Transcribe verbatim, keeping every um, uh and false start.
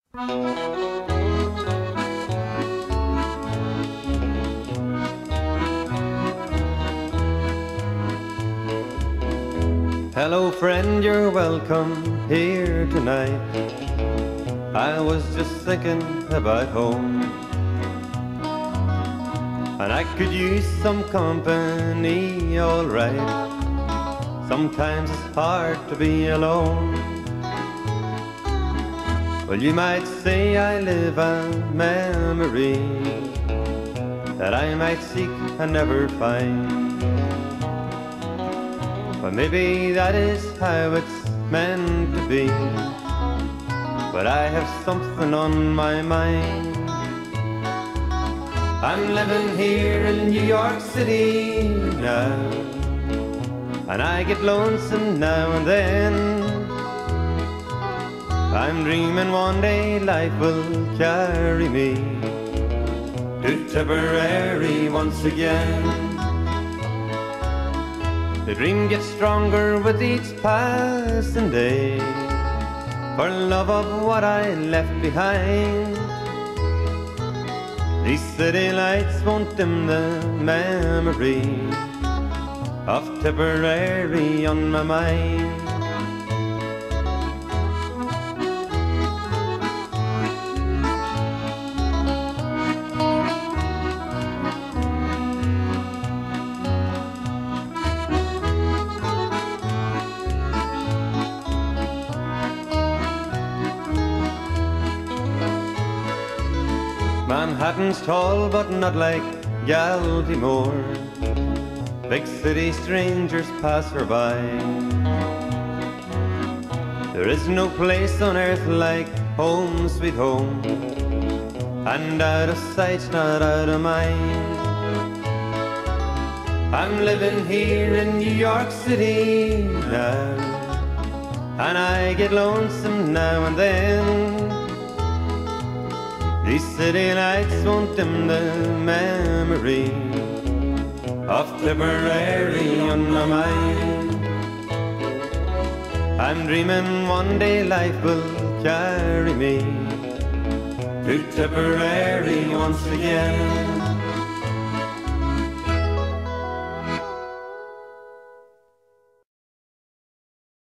Hello friend, you're welcome here tonight. I was just thinking about home, and I could use some company, alright. Sometimes it's hard to be alone. Well, you might say I live a memory that I might seek and never find. Well, maybe that is how it's meant to be, but I have something on my mind. I'm living here in New York City now, and I get lonesome now and then. I'm dreaming one day life will carry me to Tipperary once again. The dream gets stronger with each passing day, for love of what I left behind. These city lights won't dim the memory of Tipperary on my mind. Manhattan's tall but not like Galtymore. Big city strangers pass her by. There is no place on earth like home sweet home, and out of sight's not out of mind. I'm living here in New York City now, and I get lonesome now and then. These city lights won't dim the memory of Tipperary on my mind. I'm dreaming one day life will carry me to Tipperary once again.